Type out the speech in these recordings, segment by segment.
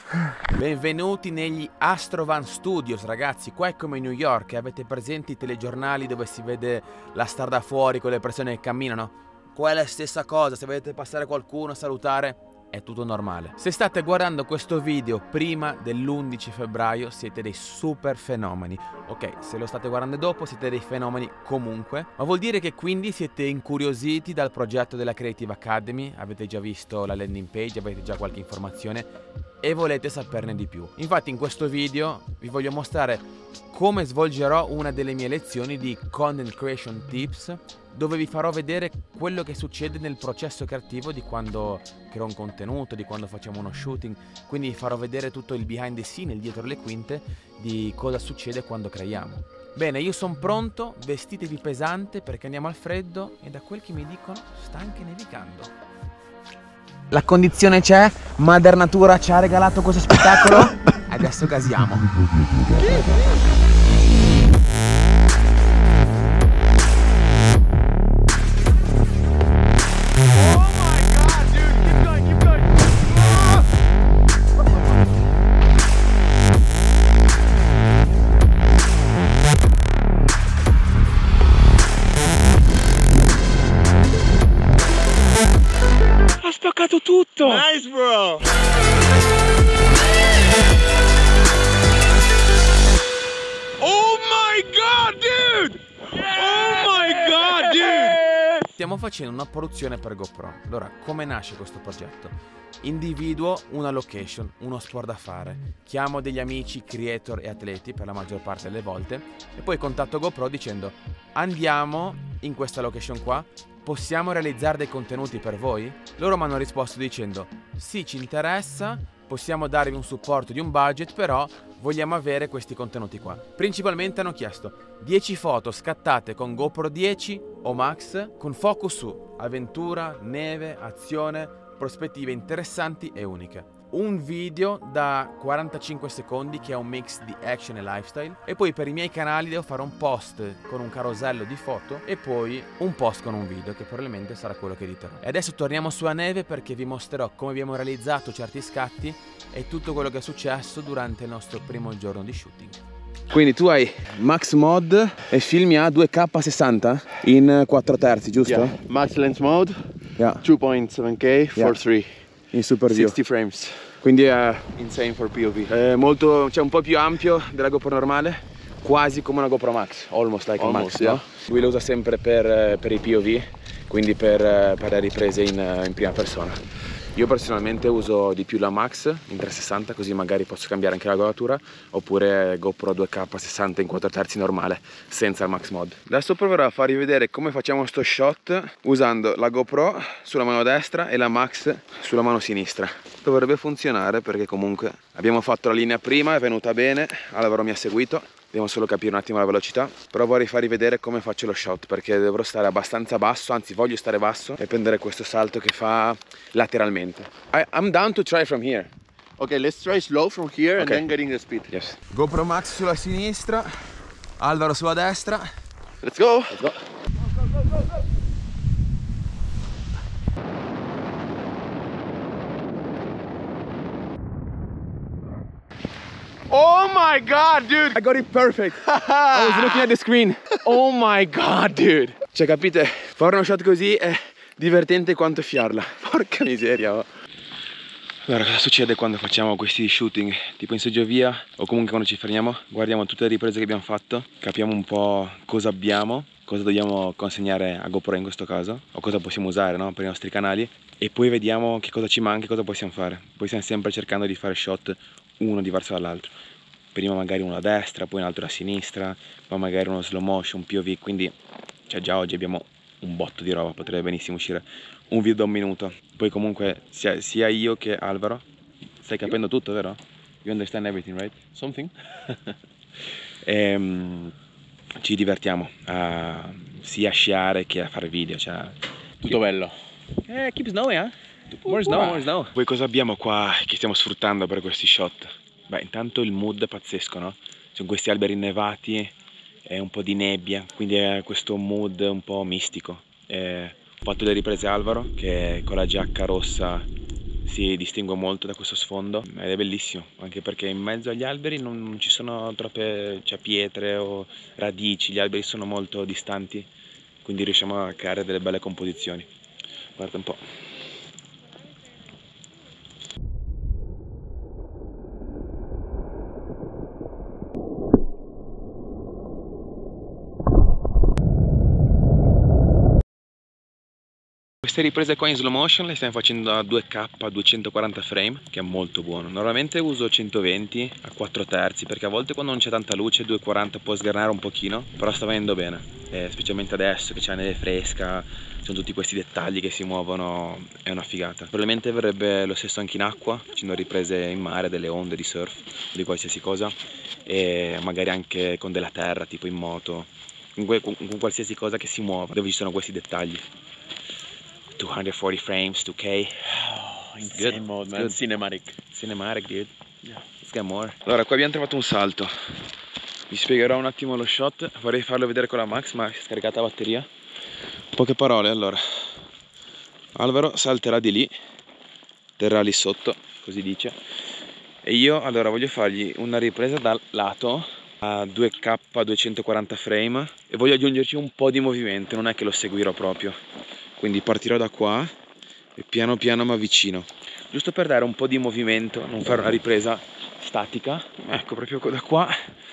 Benvenuti negli Astrovan Studios, ragazzi. Qua è come New York. Avete presenti i telegiornali dove si vede la star da fuori con le persone che camminano? Qua è la stessa cosa. Se vedete passare qualcuno a salutare, è tutto normale. Se state guardando questo video prima dell'11 febbraio siete dei super fenomeni. Ok, se lo state guardando dopo siete dei fenomeni comunque, ma vuol dire che quindi siete incuriositi dal progetto della Creative Academy, avete già visto la landing page, avete già qualche informazione e volete saperne di più. Infatti in questo video vi voglio mostrare come svolgerò una delle mie lezioni di Content Creation Tips, dove vi farò vedere quello che succede nel processo creativo di quando creo un contenuto, di quando facciamo uno shooting. Quindi vi farò vedere tutto il behind the scene, il dietro le quinte di cosa succede quando creiamo. Bene, io sono pronto, vestitevi pesante perché andiamo al freddo e da quel che mi dicono sta anche nevicando. La condizione c'è, Mother Natura ci ha regalato questo spettacolo e adesso gasiamo. Ha spaccato tutto! Nice, bro! Oh my god, dude! Oh my god, dude! Stiamo facendo una produzione per GoPro. Allora, come nasce questo progetto? Individuo una location, uno sport da fare, chiamo degli amici, creator e atleti per la maggior parte delle volte e poi contatto GoPro dicendo: andiamo in questa location qua, possiamo realizzare dei contenuti per voi? Loro mi hanno risposto dicendo: sì, ci interessa, possiamo darvi un supporto di un budget, però vogliamo avere questi contenuti qua. Principalmente hanno chiesto 10 foto scattate con GoPro 10 o Max con focus su avventura, neve, azione, prospettive interessanti e uniche. Un video da 45 secondi che è un mix di action e lifestyle, e poi per i miei canali devo fare un post con un carosello di foto e poi un post con un video che probabilmente sarà quello che editerò. E adesso torniamo sulla neve perché vi mostrerò come abbiamo realizzato certi scatti e tutto quello che è successo durante il nostro primo giorno di shooting. Quindi tu hai Max Mod e filmi a 2K60 in 4 terzi, giusto? Yeah. Max lens mode, Yeah. 2.7K for Yeah. 3, In super view. 60 frames. Quindi è Insane for POV. molto, cioè un po' più ampio della GoPro normale, quasi come una GoPro Max, almost like Almost, a Max, yeah. no? Lui lo usa sempre per i POV, quindi per le riprese in prima persona. Io personalmente uso di più la Max in 360, così magari posso cambiare anche la coloratura, oppure GoPro 2K60 in 4 terzi normale, senza il Max Mod. Adesso proverò a farvi vedere come facciamo sto shot usando la GoPro sulla mano destra e la Max sulla mano sinistra. Dovrebbe funzionare perché comunque abbiamo fatto la linea prima, è venuta bene, Alvaro mi ha seguito. Dobbiamo solo capire un attimo la velocità, però vorrei farvi vedere come faccio lo shot perché dovrò stare abbastanza basso, anzi voglio stare basso e prendere questo salto che fa lateralmente. I'm down to try from here. Okay, let's try slow from here and Okay. then getting the speed. Yes. GoPro Max sulla sinistra, Alvaro sulla destra. Let's go! Let's go. Oh my god, dude! I got it perfect! I was looking at the screen. Oh my god, dude! Cioè, capite? Fare uno shot così è divertente quanto fiarla. Porca miseria, oh. Allora, cosa succede quando facciamo questi shooting tipo in seggiovia o comunque quando ci fermiamo? Guardiamo tutte le riprese che abbiamo fatto, capiamo un po' cosa abbiamo, cosa dobbiamo consegnare a GoPro in questo caso, o cosa possiamo usare, no, per i nostri canali, e poi vediamo che cosa ci manca e cosa possiamo fare. Poi stiamo sempre cercando di fare shot uno diverso dall'altro. Prima magari uno a destra, poi un altro a sinistra, poi magari uno slow motion, POV, quindi cioè, già oggi abbiamo un botto di roba, potrebbe benissimo uscire un video da 1 minuto. Poi comunque sia io che Alvaro, stai capendo tutto, vero? You understand everything, right? Something. Ci divertiamo sia a sciare che a fare video, cioè Tutto bello. keep snowing, more snow. Poi cosa abbiamo qua che stiamo sfruttando per questi shot? Beh, intanto il mood è pazzesco, no? Sono questi alberi innevati e un po' di nebbia, quindi è questo mood un po' mistico. Ho fatto le riprese Alvaro che con la giacca rossa si distingue molto da questo sfondo ed è bellissimo, anche perché in mezzo agli alberi non ci sono troppe pietre o radici, gli alberi sono molto distanti, quindi riusciamo a creare delle belle composizioni. Guarda un po'. Queste riprese qua in slow motion le stiamo facendo a 2K a 240 frame, che è molto buono. Normalmente uso 120 a 4 terzi, perché a volte quando non c'è tanta luce 240 può sgranare un pochino, però sta venendo bene, specialmente adesso che c'è neve fresca, sono tutti questi dettagli che si muovono, è una figata. Probabilmente verrebbe lo stesso anche in acqua, facendo riprese in mare, delle onde, di surf, di qualsiasi cosa, e magari anche con della terra, tipo in moto, con qualsiasi cosa che si muova, dove ci sono questi dettagli. 240 frames, 2K. Oh, Insane mode, man. Cinematic. Cinematic, dude. Yeah. Let's get more. Allora, qua abbiamo trovato un salto. Vi spiegherò un attimo lo shot. Vorrei farlo vedere con la Max, ma si è scaricata la batteria. Poche parole, allora. Alvaro salterà di lì, terrà lì sotto, così dice. E io, allora, voglio fargli una ripresa dal lato a 2K 240 frame e voglio aggiungerci un po' di movimento, non è che lo seguirò proprio. Quindi partirò da qua e piano piano mi avvicino, giusto per dare un po' di movimento, non fare una ripresa statica. Ecco, proprio da qua.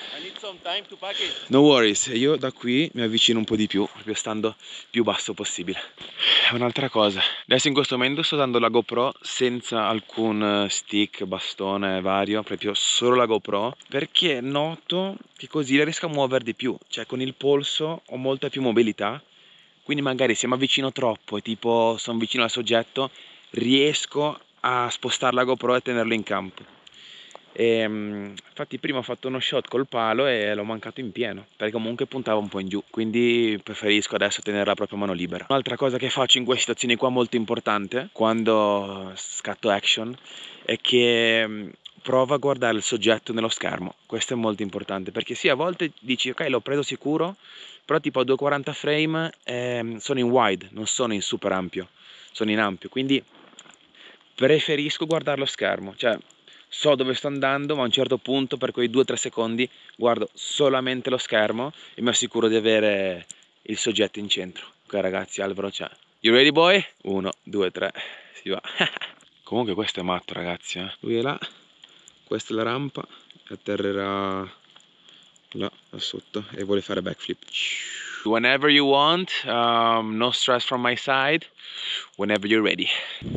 No worries, io da qui mi avvicino un po' di più, proprio stando più basso possibile. Un'altra cosa, adesso in questo momento sto usando la GoPro senza alcun stick, bastone vario, proprio solo la GoPro, perché noto che così riesco a muovere di più, cioè con il polso ho molta più mobilità. Quindi magari se mi avvicino troppo e tipo sono vicino al soggetto, riesco a spostare la GoPro e tenerlo in campo. Infatti prima ho fatto uno shot col palo e l'ho mancato in pieno, perché comunque puntava un po' in giù, quindi preferisco adesso tenerla proprio a mano libera. Un'altra cosa che faccio in queste situazioni qua molto importante, quando scatto action, è che prova a guardare il soggetto nello schermo. Questo è molto importante, perché sì, a volte dici ok, l'ho preso sicuro, però tipo a 240 frame sono in wide, non sono in super ampio, sono in ampio, quindi preferisco guardare lo schermo, cioè so dove sto andando, ma a un certo punto per quei 2-3 secondi guardo solamente lo schermo e mi assicuro di avere il soggetto in centro. Ok ragazzi, Alvaro c'è. You ready boy? 1, 2, 3, si va. Comunque questo è matto ragazzi, Lui è là, questa è la rampa, atterrerà là sotto e vuole fare backflip. Whenever you want, no stress from my side, whenever you're ready.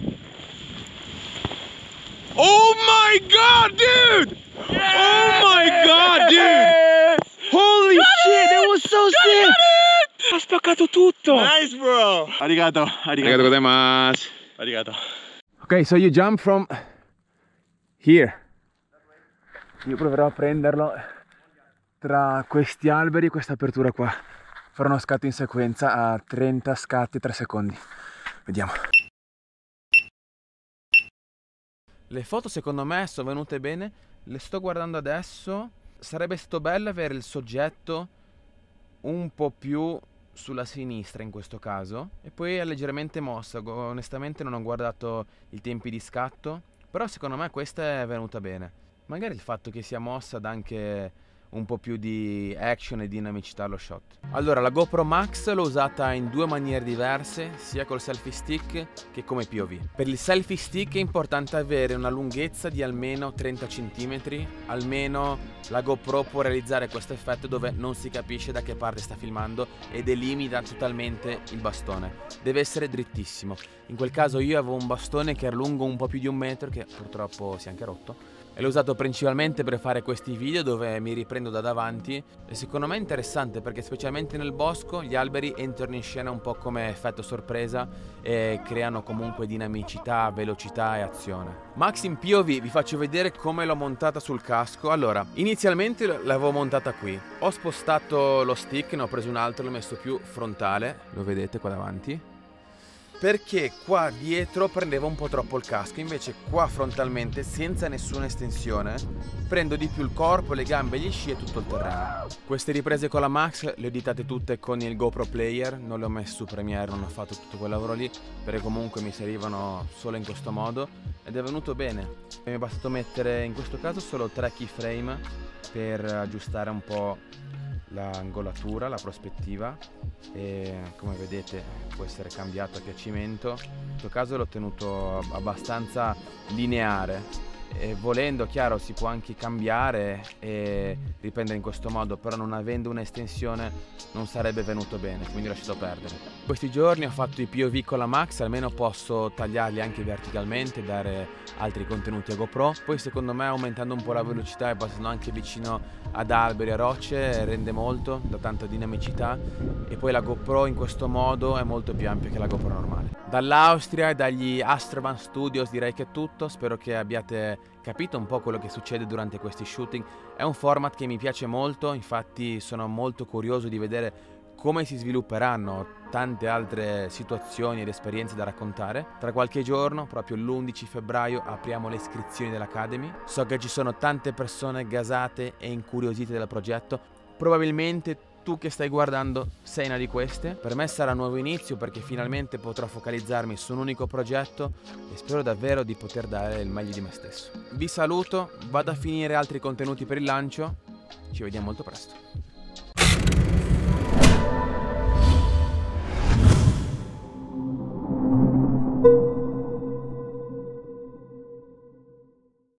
Oh my god, dude! Yes! Oh my god, dude! Holy shit, that was so sick! Ha spaccato tutto! Nice, bro! Arigato. Arigato gozaimasu. Arigato. Ok, so you jump from here. Io proverò a prenderlo tra questi alberi e questa apertura qua. Farò uno scatto in sequenza a 30 scatti e 3 secondi. Vediamo. Le foto secondo me sono venute bene, le sto guardando adesso. Sarebbe stato bello avere il soggetto un po' più sulla sinistra in questo caso e poi è leggermente mossa. Onestamente non ho guardato i tempi di scatto, però secondo me questa è venuta bene. Magari il fatto che sia mossa dà anche un po' più di action e dinamicità allo shot. Allora, la GoPro Max l'ho usata in due maniere diverse, sia col selfie stick che come POV. Per il selfie stick è importante avere una lunghezza di almeno 30 cm, almeno la GoPro può realizzare questo effetto dove non si capisce da che parte sta filmando ed elimina totalmente il bastone. Deve essere drittissimo. In quel caso io avevo un bastone che era lungo un po' più di 1 metro, che purtroppo si è anche rotto. E l'ho usato principalmente per fare questi video dove mi riprendo da davanti e secondo me è interessante perché specialmente nel bosco gli alberi entrano in scena un po' come effetto sorpresa e creano comunque dinamicità, velocità e azione. Max in POV vi faccio vedere come l'ho montata sul casco. Allora, inizialmente l'avevo montata qui, ho spostato lo stick, ne ho preso un altro, l'ho messo più frontale, lo vedete qua davanti. perché qua dietro prendeva un po' troppo il casco, invece qua frontalmente, senza nessuna estensione, prendo di più il corpo, le gambe, gli sci e tutto il terreno. Queste riprese con la Max le ho editate tutte con il GoPro Player, non le ho messe su Premiere, non ho fatto tutto quel lavoro lì, perché comunque mi servivano solo in questo modo ed è venuto bene. Mi è bastato mettere in questo caso solo 3 keyframe per aggiustare un po' l'angolatura, la prospettiva, e come vedete può essere cambiato a piacimento. In questo caso l'ho tenuto abbastanza lineare e volendo, chiaro, si può anche cambiare e riprendere in questo modo, però non avendo un'estensione non sarebbe venuto bene, quindi ho lasciato perdere. Questi giorni ho fatto i POV con la Max, almeno posso tagliarli anche verticalmente, dare altri contenuti a GoPro. Poi secondo me aumentando un po' la velocità e passando anche vicino ad alberi e rocce rende molto, dà tanta dinamicità, e poi la GoPro in questo modo è molto più ampia che la GoPro normale. Dall'Austria e dagli Astrovan Studios direi che è tutto, spero che abbiate capito un po' quello che succede durante questi shooting. È un format che mi piace molto, infatti sono molto curioso di vedere come si svilupperanno tante altre situazioni ed esperienze da raccontare. Tra qualche giorno, proprio l'11 febbraio, apriamo le iscrizioni dell'Academy. So che ci sono tante persone gasate e incuriosite dal progetto, probabilmente tu che stai guardando sei una di queste. Per me sarà un nuovo inizio perché finalmente potrò focalizzarmi su un unico progetto e spero davvero di poter dare il meglio di me stesso. Vi saluto, vado a finire altri contenuti per il lancio, ci vediamo molto presto.